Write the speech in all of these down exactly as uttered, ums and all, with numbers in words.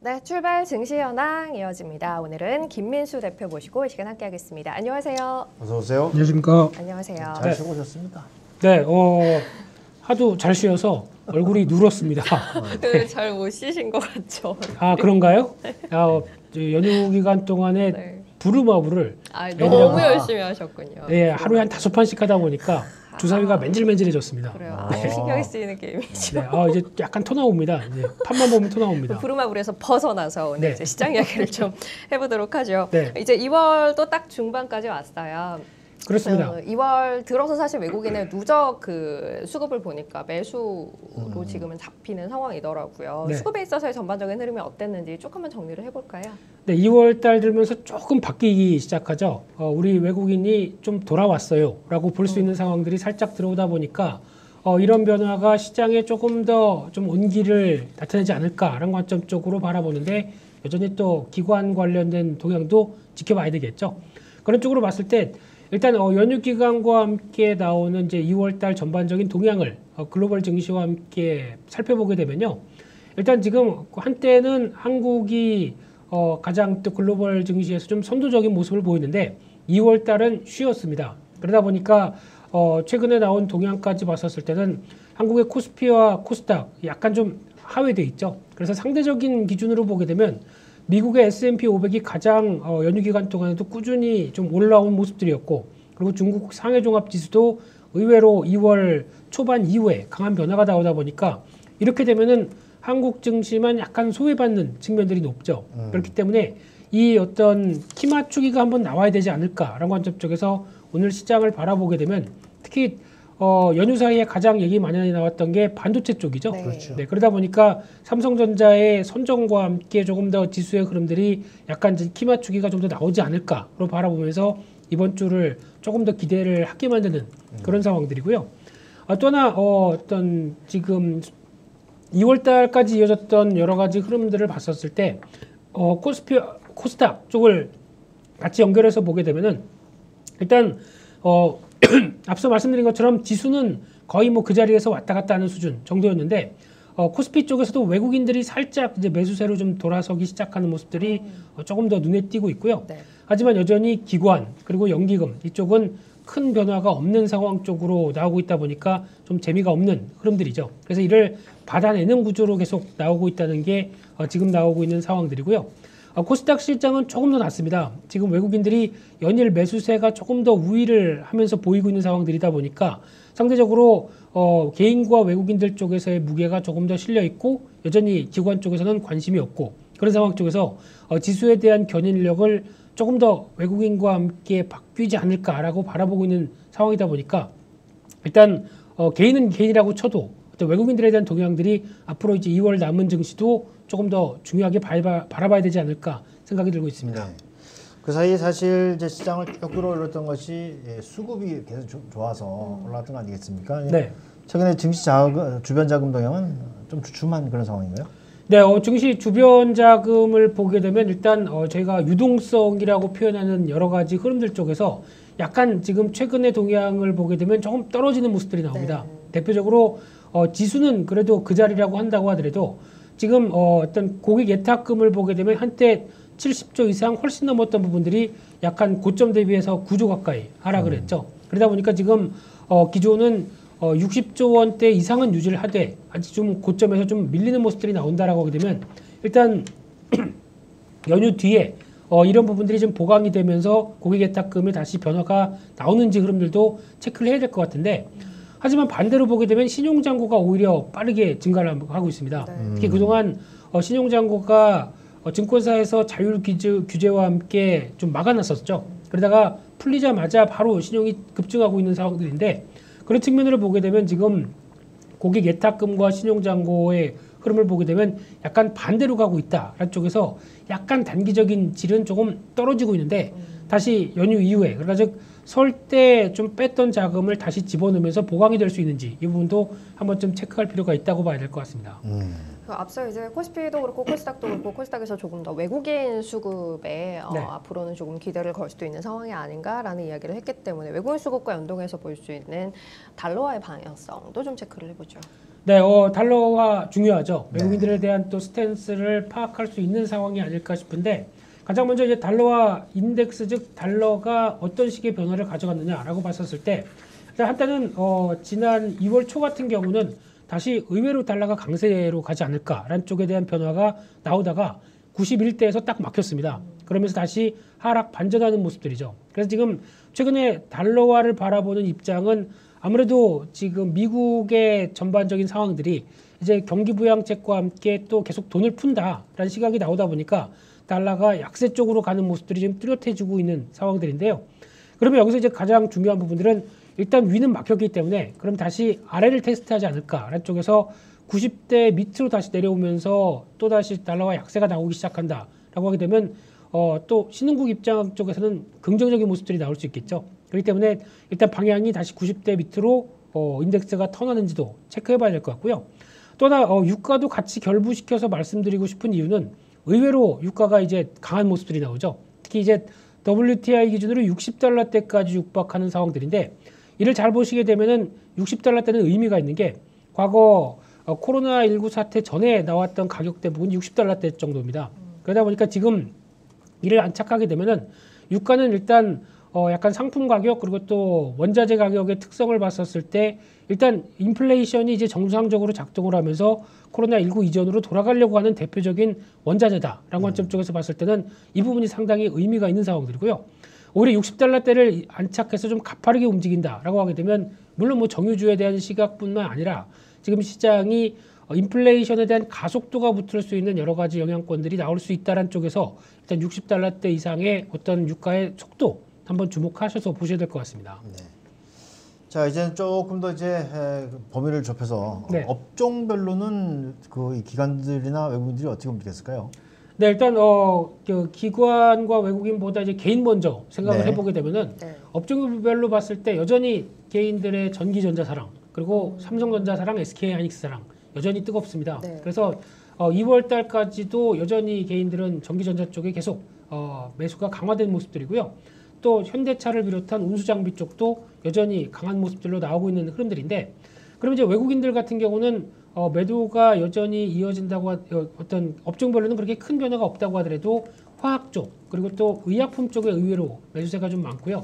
네, 출발 증시 현황 이어집니다. 오늘은 김민수 대표 모시고 이 시간 함께하겠습니다. 안녕하세요. 어서 오세요. 안녕하십니까. 안녕하세요. 잘 쉬고 오셨습니다. 네, 어, 하도 잘 쉬어서 얼굴이 누렇습니다. 잘 못 쉬신 것 같죠? 아, 그런가요? 아, 어, 연휴 기간 동안에 네. 부루마블을 아, 애들하고- 너무 열심히 하셨군요. 네, 하루에 한 다섯 판씩 하다 보니까 주사위가 맨질맨질해졌습니다. 그래요. 아. 아주 신경이 쓰이는 게임이죠. 네, 아, 이제 약간 토 나옵니다. 이제 판만 보면 토 나옵니다. 부루마블에서 벗어나서 오늘 네. 이제 시장 이야기를 좀 해보도록 하죠. 네. 이제 이월도 딱 중반까지 왔어요. 그렇습니다. 어, 이월 들어서 사실 외국인의 누적 그 수급을 보니까 매수로 음. 지금은 잡히는 상황이더라고요. 네. 수급에 있어서의 전반적인 흐름이 어땠는지 조금만 정리를 해볼까요? 네, 이월 달 들면서 조금 바뀌기 시작하죠. 어, 우리 외국인이 좀 돌아왔어요 라고 볼 수 있는 상황들이 살짝 들어오다 보니까 어, 이런 변화가 시장에 조금 더 좀 온기를 나타내지 않을까라는 관점 쪽으로 바라보는데 여전히 또 기관 관련된 동향도 지켜봐야 되겠죠. 그런 쪽으로 봤을 때 일단 어, 연휴 기간과 함께 나오는 이제 이월 달 전반적인 동향을 어, 글로벌 증시와 함께 살펴보게 되면요. 일단 지금 한때는 한국이 어, 가장 또 글로벌 증시에서 좀 선도적인 모습을 보이는데 이월 달은 쉬었습니다. 그러다 보니까 어, 최근에 나온 동향까지 봤었을 때는 한국의 코스피와 코스닥 약간 좀 하회돼 있죠. 그래서 상대적인 기준으로 보게 되면 미국의 에스 앤 피 오백이 가장 어, 연휴 기간 동안에도 꾸준히 좀 올라온 모습들이었고, 그리고 중국 상해 종합 지수도 의외로 이월 초반 이후에 강한 변화가 나오다 보니까 이렇게 되면은 한국 증시만 약간 소외받는 측면들이 높죠. 음. 그렇기 때문에 이 어떤 키 맞추기가 한번 나와야 되지 않을까라는 관점 쪽에서 오늘 시장을 바라보게 되면 특히 어, 연휴 사이에 가장 얘기 많이 나왔던 게 반도체 쪽이죠. 네. 그렇죠. 네, 그러다 보니까 삼성전자의 선정과 함께 조금 더 지수의 흐름들이 약간 이제 키 맞추기가 좀 더 나오지 않을까로 바라보면서 이번 주를 조금 더 기대를 하게 만드는 그런 상황들이고요. 아, 또 하나 어, 어떤 지금 이월 달까지 이어졌던 여러 가지 흐름들을 봤었을 때 어, 코스피, 코스닥 쪽을 같이 연결해서 보게 되면은 일단 어, 앞서 말씀드린 것처럼 지수는 거의 뭐 그 자리에서 왔다 갔다 하는 수준 정도였는데 어, 코스피 쪽에서도 외국인들이 살짝 이제 매수세로 좀 돌아서기 시작하는 모습들이 어, 조금 더 눈에 띄고 있고요. 네. 하지만 여전히 기관 그리고 연기금 이쪽은 큰 변화가 없는 상황 쪽으로 나오고 있다 보니까 좀 재미가 없는 흐름들이죠. 그래서 이를 받아내는 구조로 계속 나오고 있다는 게 어, 지금 나오고 있는 상황들이고요. 어, 코스닥 실장은 조금 더 낮습니다. 지금 외국인들이 연일 매수세가 조금 더 우위를 하면서 보이고 있는 상황들이다 보니까 상대적으로 어, 개인과 외국인들 쪽에서의 무게가 조금 더 실려 있고 여전히 기관 쪽에서는 관심이 없고 그런 상황 쪽에서 어, 지수에 대한 견인력을 조금 더 외국인과 함께 바뀌지 않을까라고 바라보고 있는 상황이다 보니까 일단 어, 개인은 개인이라고 쳐도 어떤 외국인들에 대한 동향들이 앞으로 이제 이월 남은 증시도 조금 더 중요하게 바라봐, 바라봐야 되지 않을까 생각이 들고 있습니다. 네. 그 사이에 사실 이제 시장을 쭉 끌어올렸던 것이 예, 수급이 계속 조, 좋아서 올라왔던 거 아니겠습니까? 예. 네. 최근에 증시 자금, 주변 자금 동향은 좀 주춤한 그런 상황인가요? 네, 어, 증시 주변 자금을 보게 되면 일단 어, 저희가 유동성이라고 표현하는 여러 가지 흐름들 쪽에서 약간 지금 최근의 동향을 보게 되면 조금 떨어지는 모습들이 나옵니다. 네. 대표적으로 어, 지수는 그래도 그 자리라고 한다고 하더라도 지금 어, 어떤 고객 예탁금을 보게 되면 한때 칠십조 이상 훨씬 넘었던 부분들이 약간 고점 대비해서 구조 가까이 하락을 했죠. 그러다 보니까 지금 어, 기존은 어, 육십조 원대 이상은 유지를 하되 아직 좀 고점에서 좀 밀리는 모습들이 나온다라고 하게 되면 일단 연휴 뒤에 어, 이런 부분들이 좀 보강이 되면서 고객 예탁금에 다시 변화가 나오는지 흐름들도 체크를 해야 될 것 같은데 하지만 반대로 보게 되면 신용잔고가 오히려 빠르게 증가를 하고 있습니다. 네. 특히 그동안 어, 신용잔고가 어, 증권사에서 자율 규제, 규제와 함께 좀 막아놨었죠. 그러다가 풀리자마자 바로 신용이 급증하고 있는 상황들인데 그런 측면으로 보게 되면 지금 고객 예탁금과 신용잔고의 흐름을 보게 되면 약간 반대로 가고 있다라는 쪽에서 약간 단기적인 질은 조금 떨어지고 있는데 다시 연휴 이후에 그러니까 즉 설 때 좀 뺐던 자금을 다시 집어넣으면서 보강이 될 수 있는지 이 부분도 한번 좀 체크할 필요가 있다고 봐야 될 것 같습니다. 음. 그 앞서 이제 코스피도 그렇고 코스닥도 그렇고 코스닥에서 조금 더 외국인 수급에 어, 네. 앞으로는 조금 기대를 걸 수도 있는 상황이 아닌가라는 이야기를 했기 때문에 외국인 수급과 연동해서 볼 수 있는 달러와의 방향성도 좀 체크를 해보죠. 네, 어, 달러화 중요하죠. 네. 외국인들에 대한 또 스탠스를 파악할 수 있는 상황이 아닐까 싶은데 가장 먼저 이제 달러화 인덱스 즉 달러가 어떤 식의 변화를 가져갔느냐라고 봤었을 때 일단 한때는 어, 지난 이월 초 같은 경우는 다시 의외로 달러가 강세로 가지 않을까라는 쪽에 대한 변화가 나오다가 구십일 대에서 딱 막혔습니다. 그러면서 다시 하락 반전하는 모습들이죠. 그래서 지금 최근에 달러화를 바라보는 입장은 아무래도 지금 미국의 전반적인 상황들이 이제 경기 부양책과 함께 또 계속 돈을 푼다라는 시각이 나오다 보니까 달러가 약세 쪽으로 가는 모습들이 지금 뚜렷해지고 있는 상황들인데요. 그러면 여기서 이제 가장 중요한 부분들은 일단 위는 막혔기 때문에 그럼 다시 아래를 테스트하지 않을까라는 쪽에서 구십 대 밑으로 다시 내려오면서 또 다시 달러와 약세가 나오기 시작한다라고 하게 되면 어, 또 신흥국 입장 쪽에서는 긍정적인 모습들이 나올 수 있겠죠. 그렇기 때문에 일단 방향이 다시 구십 대 밑으로 어, 인덱스가 턴하는지도 체크해봐야 될 것 같고요. 또 하나 어, 유가도 같이 결부시켜서 말씀드리고 싶은 이유는 의외로 유가가 이제 강한 모습들이 나오죠. 특히 이제 더블유티아이 기준으로 육십 달러대까지 육박하는 상황들인데 이를 잘 보시게 되면은 육십 달러대는 의미가 있는 게 과거 어, 코로나십구 사태 전에 나왔던 가격대 부분 육십 달러대 정도입니다. 그러다 보니까 지금 이를 안착하게 되면은 유가는 일단 어 약간 상품 가격 그리고 또 원자재 가격의 특성을 봤었을 때 일단 인플레이션이 이제 정상적으로 작동을 하면서 코로나십구 이전으로 돌아가려고 하는 대표적인 원자재다라는 관점 쪽에서 봤을 때는 이 부분이 상당히 의미가 있는 상황들이고요. 오히려 육십 달러대를 안착해서 좀 가파르게 움직인다라고 하게 되면 물론 뭐 정유주에 대한 시각뿐만 아니라 지금 시장이 인플레이션에 대한 가속도가 붙을 수 있는 여러 가지 영향권들이 나올 수 있다는 쪽에서 일단 육십 달러대 이상의 어떤 유가의 속도 한번 주목하셔서 보셔야 될 것 같습니다. 네. 자, 이제는 조금 더 이제 에, 범위를 좁혀서 네. 업종별로는 그 기관들이나 외국인들이 어떻게 움직였을까요? 네, 일단 어, 그 기관과 외국인보다 이제 개인 먼저 생각을 네. 해보게 되면은 네. 업종별로 봤을 때 여전히 개인들의 전기전자 사랑 그리고 삼성전자 사랑, 에스케이하이닉스 사랑 여전히 뜨겁습니다. 네. 그래서 어, 이월 달까지도 여전히 개인들은 전기전자 쪽에 계속 어, 매수가 강화된 모습들이고요. 또 현대차를 비롯한 운수장비 쪽도 여전히 강한 모습들로 나오고 있는 흐름들인데 그럼 이제 외국인들 같은 경우는 어, 매도가 여전히 이어진다고 하, 어, 어떤 업종별로는 그렇게 큰 변화가 없다고 하더라도 화학 쪽 그리고 또 의약품 쪽에 의외로 매수세가 좀 많고요.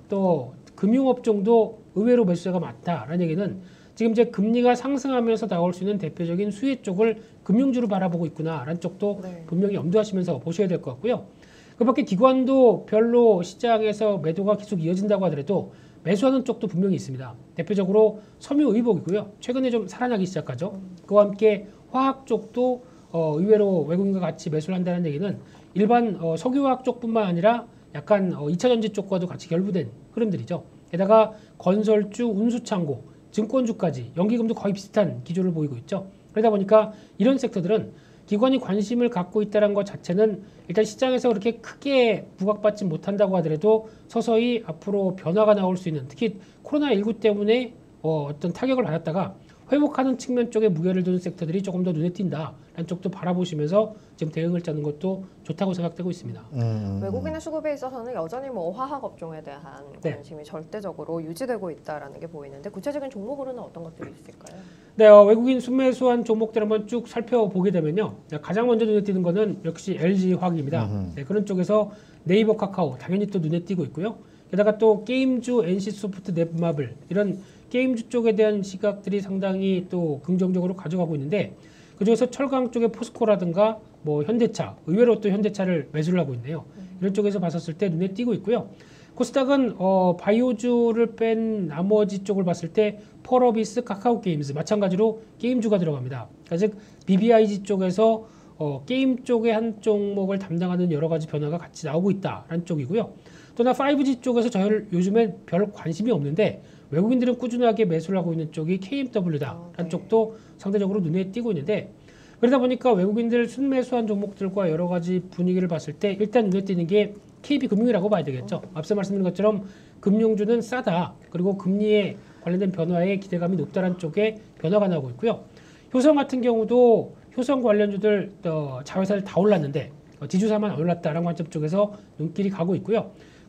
또 금융업종도 의외로 매수세가 많다라는 얘기는 지금 이제 금리가 상승하면서 나올 수 있는 대표적인 수혜 쪽을 금융주로 바라보고 있구나라는 쪽도 네. 분명히 염두하시면서 보셔야 될 것 같고요. 그 밖에 기관도 별로 시장에서 매도가 계속 이어진다고 하더라도 매수하는 쪽도 분명히 있습니다. 대표적으로 섬유의복이고요. 최근에 좀 살아나기 시작하죠. 그와 함께 화학 쪽도 어, 의외로 외국인과 같이 매수를 한다는 얘기는 일반 어, 석유화학 쪽뿐만 아니라 약간 어, 이차전지 쪽과도 같이 결부된 흐름들이죠. 게다가 건설주, 운수창고, 증권주까지 연기금도 거의 비슷한 기조를 보이고 있죠. 그러다 보니까 이런 섹터들은 기관이 관심을 갖고 있다는 것 자체는 일단 시장에서 그렇게 크게 부각받지 못한다고 하더라도 서서히 앞으로 변화가 나올 수 있는 특히 코로나십구 때문에 어, 어떤 타격을 받았다가 회복하는 측면 쪽에 무게를 두는 섹터들이 조금 더 눈에 띈다라는 쪽도 바라보시면서 지금 대응을 짜는 것도 좋다고 생각되고 있습니다. 음. 외국인의 수급에 있어서는 여전히 뭐 화학 업종에 대한 네. 관심이 절대적으로 유지되고 있다라는 게 보이는데 구체적인 종목으로는 어떤 것들이 있을까요? 네, 어, 외국인 순매수한 종목들 한번 쭉 살펴보게 되면요. 가장 먼저 눈에 띄는 거는 역시 엘지화학입니다. 네, 그런 쪽에서 네이버 카카오 당연히 또 눈에 띄고 있고요. 게다가 또 게임주 엔씨소프트, 넷마블 이런 게임주 쪽에 대한 시각들이 상당히 또 긍정적으로 가져가고 있는데 그중에서 철강 쪽의 포스코라든가 뭐 현대차 의외로 또 현대차를 매수를 하고 있네요. 이런 쪽에서 봤었을 때 눈에 띄고 있고요. 코스닥은 어, 바이오주를 뺀 나머지 쪽을 봤을 때 펄어비스, 카카오게임즈 마찬가지로 게임주가 들어갑니다. 그러니까 즉 비비아이지 쪽에서 어, 게임 쪽의 한 종목을 담당하는 여러 가지 변화가 같이 나오고 있다라는 쪽이고요. 또나 파이브지 쪽에서 저희 요즘엔 별 관심이 없는데 외국인들은 꾸준하게 매수를 하고 있는 쪽이 케이엠더블유다라는 어, 네. 쪽도 상대적으로 눈에 띄고 있는데 그러다 보니까 외국인들 순매수한 종목들과 여러 가지 분위기를 봤을 때 일단 눈에 띄는 게 케이비금융이라고 봐야 되겠죠. 앞서 말씀드린 것처럼 금융주는 싸다. 그리고 금리에 관련된 변화에 기대감이 높다는 쪽에 변화가 나오고 있고요. 효성 같은 경우도 효성 관련주들 어, 자회사를 다 올랐는데 어, 지주사만 올랐다라는 관점 쪽에서 눈길이 가고 있고요.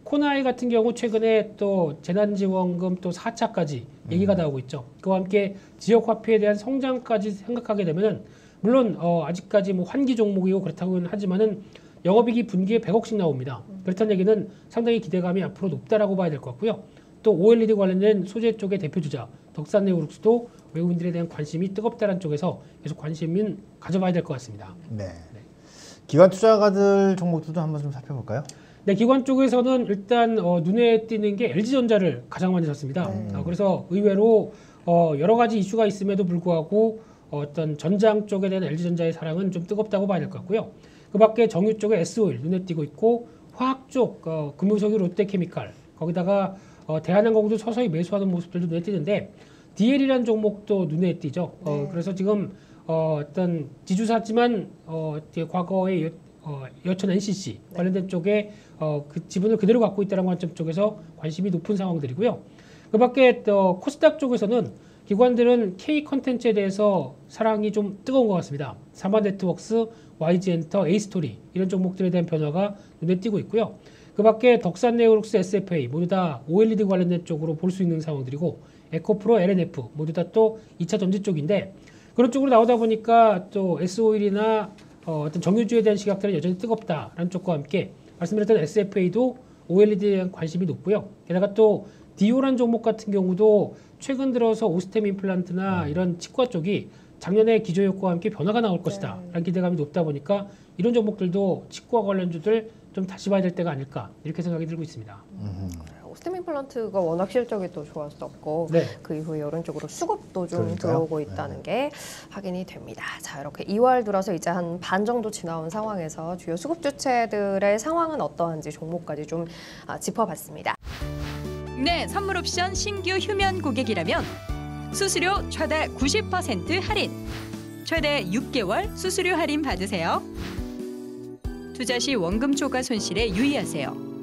코나이 같은 경우 최근에 또 재난지원금 또 사 차까지 얘기가 음. 나오고 있죠. 그와 함께 지역 화폐에 대한 성장까지 생각하게 되면은 물론 어, 아직까지 뭐 환기 종목이고 그렇다고는 하지만은 영업이익이 분기에 백억씩 나옵니다. 그렇다는 얘기는 상당히 기대감이 앞으로 높다라고 봐야 될 것 같고요. 또 오엘이디 관련된 소재 쪽의 대표주자 덕산네오룩스도 외국인들에 대한 관심이 뜨겁다는 쪽에서 계속 관심은 가져봐야 될 것 같습니다. 네. 기관 투자가들 종목들도 한번 좀 살펴볼까요? 네, 기관 쪽에서는 일단 어, 눈에 띄는 게 엘지전자를 가장 많이 샀습니다. 네. 어, 그래서 의외로 어, 여러 가지 이슈가 있음에도 불구하고 어, 어떤 전장 쪽에 대한 엘지전자의 사랑은 좀 뜨겁다고 봐야 될 것 같고요. 그 밖에 정유 쪽에 에스오일 눈에 띄고 있고 화학 쪽 어, 금융석유 롯데케미칼 거기다가 어, 대한항공도 서서히 매수하는 모습들도 눈에 띄는데 디엘이라는 종목도 눈에 띄죠. 어, 네. 그래서 지금 어, 어떤 지주사지만 어, 되게 과거의 여, 어, 여천 엔씨씨 관련된 쪽에 어, 그 지분을 그대로 갖고 있다는 관점 쪽에서 관심이 높은 상황들이고요. 그 밖에 또 코스닥 쪽에서는 기관들은 K 컨텐츠에 대해서 사랑이 좀 뜨거운 것 같습니다. 삼화네트워크스, 와이지엔터, A스토리 이런 종목들에 대한 변화가 눈에 띄고 있고요. 그 밖에 덕산네오룩스, 에스에프에이 모두 다 오엘이디 관련된 쪽으로 볼 수 있는 상황들이고 에코프로, 엘엔에프 모두 다 또 이 차 전지 쪽인데 그런 쪽으로 나오다 보니까 또 에스오일이나 어, 어떤 정유주에 대한 시각들은 여전히 뜨겁다라는 쪽과 함께 말씀드렸던 에스에프에이도 오엘이디에 대한 관심이 높고요. 게다가 또 디오란 종목 같은 경우도 최근 들어서 오스템 임플란트나 이런 치과 쪽이 작년에 기저효과와 함께 변화가 나올 것이다 라는 기대감이 높다 보니까 이런 종목들도 치과 관련주들 좀 다시 봐야 될 때가 아닐까 이렇게 생각이 들고 있습니다. 오스템 임플란트가 워낙 실적이 또 좋았었고 네. 그 이후에 이런 쪽으로 수급도 좀 그러니까요. 들어오고 있다는 게 확인이 됩니다. 자, 이렇게 이월 들어서 이제 한 반 정도 지나온 상황에서 주요 수급 주체들의 상황은 어떠한지 종목까지 좀 아, 짚어봤습니다. 네, 선물 옵션 신규 휴면 고객이라면 수수료 최대 구십 퍼센트 할인, 최대 육 개월 수수료 할인 받으세요. 투자 시 원금 초과 손실에 유의하세요.